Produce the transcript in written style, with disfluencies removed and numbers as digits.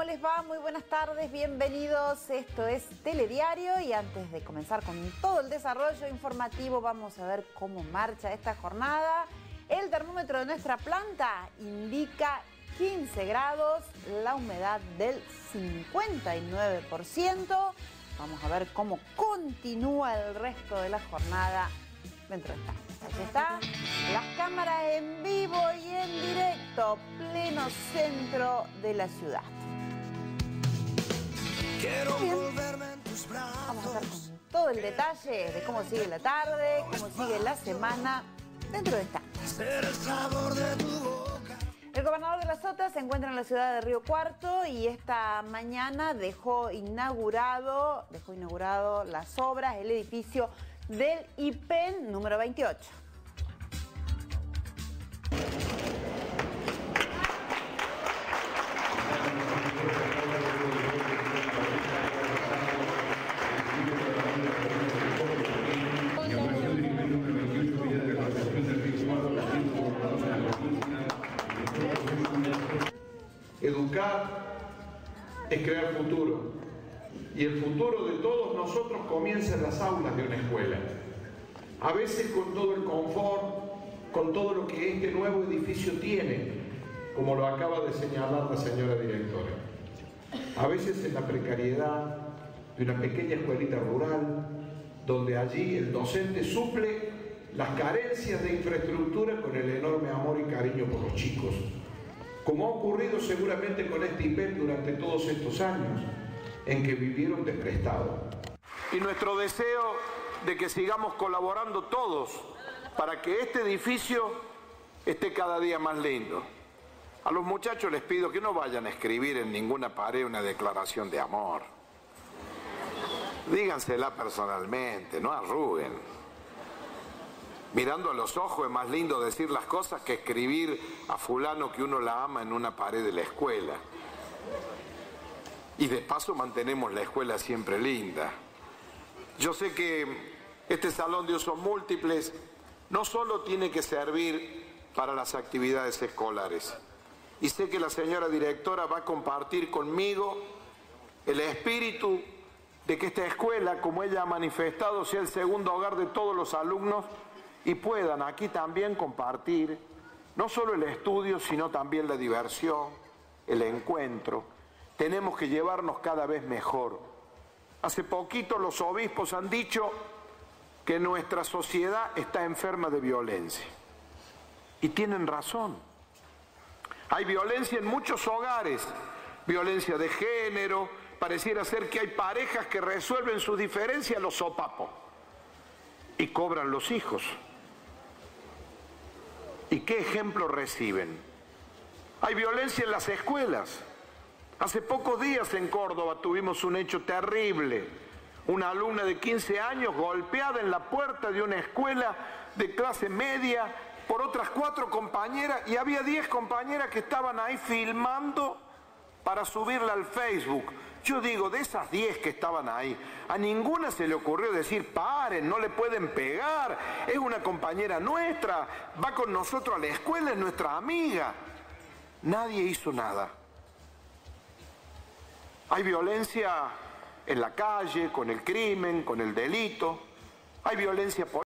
¿cómo les va? Muy buenas tardes, bienvenidos. Esto es Telediario y antes de comenzar con todo el desarrollo informativo vamos a ver cómo marcha esta jornada. El termómetro de nuestra planta indica 15 grados, la humedad del 59%. Vamos a ver cómo continúa el resto de la jornada dentro de esta. Allí está, las cámaras en vivo y en directo, pleno centro de la ciudad. Bien. Vamos a ver con todo el detalle de cómo sigue la tarde, cómo sigue la semana dentro de esta. El gobernador de la Sota se encuentra en la ciudad de Río Cuarto y esta mañana dejó inaugurado las obras, el edificio del IPEN número 28. Educar es crear futuro y el futuro de todos nosotros comienza en las aulas de una escuela. A veces con todo el confort, con todo lo que este nuevo edificio tiene, como lo acaba de señalar la señora directora. A veces en la precariedad de una pequeña escuelita rural, donde allí el docente suple las carencias de infraestructura con el enorme amor y cariño por los chicos. Como ha ocurrido seguramente con este IPEN durante todos estos años en que vivieron de prestado. Y nuestro deseo de que sigamos colaborando todos para que este edificio esté cada día más lindo. A los muchachos les pido que no vayan a escribir en ninguna pared una declaración de amor. Dígansela personalmente, no arruguen. Mirando a los ojos es más lindo decir las cosas que escribir a fulano que uno la ama en una pared de la escuela. Y de paso mantenemos la escuela siempre linda. Yo sé que este salón de usos múltiples no solo tiene que servir para las actividades escolares. Y sé que la señora directora va a compartir conmigo el espíritu de que esta escuela, como ella ha manifestado, sea el segundo hogar de todos los alumnos y puedan aquí también compartir no solo el estudio, sino también la diversión, el encuentro. Tenemos que llevarnos cada vez mejor. Hace poquito los obispos han dicho que nuestra sociedad está enferma de violencia. Y tienen razón. Hay violencia en muchos hogares, violencia de género, pareciera ser que hay parejas que resuelven sus diferencias a los sopapos y cobran los hijos. ¿Y qué ejemplo reciben? Hay violencia en las escuelas. Hace pocos días en Córdoba tuvimos un hecho terrible. Una alumna de 15 años golpeada en la puerta de una escuela de clase media por otras 4 compañeras y había 10 compañeras que estaban ahí filmando para subirla al Facebook. Yo digo, de esas 10 que estaban ahí, a ninguna se le ocurrió decir, paren, no le pueden pegar, es una compañera nuestra, va con nosotros a la escuela, es nuestra amiga. Nadie hizo nada. Hay violencia en la calle, con el crimen, con el delito, hay violencia política.